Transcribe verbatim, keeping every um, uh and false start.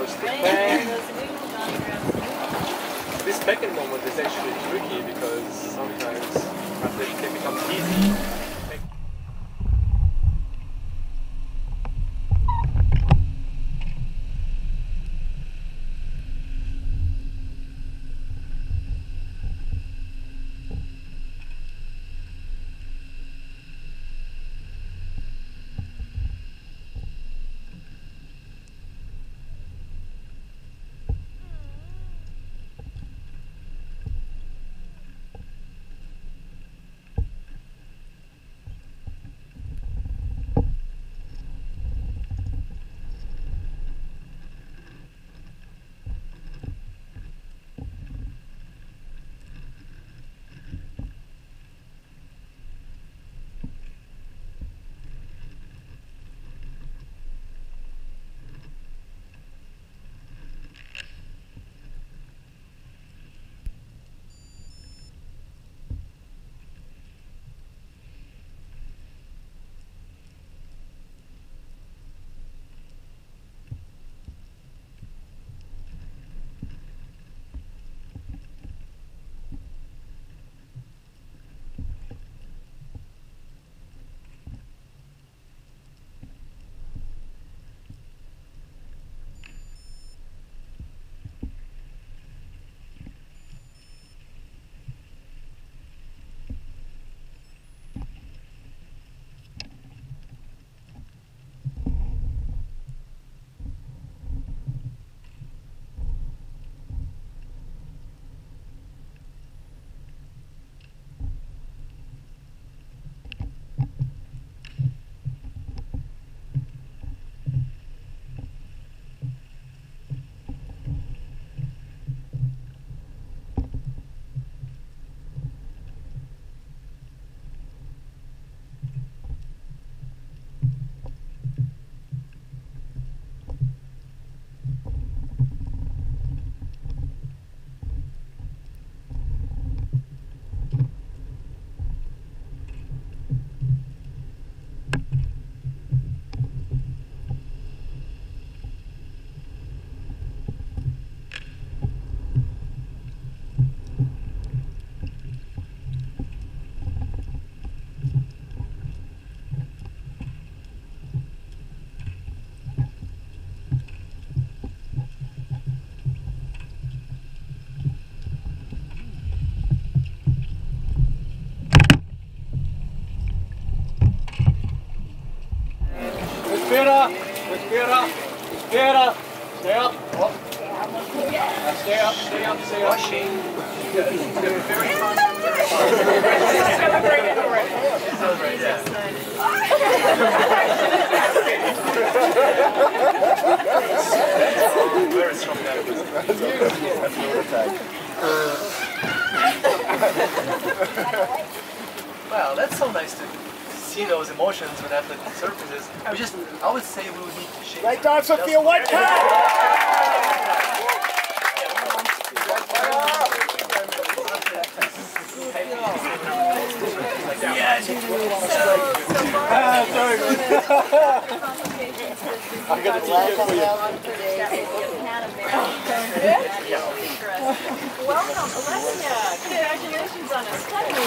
goes to bang. This second moment is actually tricky because sometimes after it can become easy. Respira, respira, respira. Stay up. Oh. Now stay up, stay up, stay up. Washing. Very Very strong Well, that's so nice to see those emotions when athletic surfaces. We just, I would say we would need to shape. Right down, Sophia, one time! Yeah, So, so far, sorry. I'm going to teach it for you. Welcome, Alessia. Congratulations on a stunning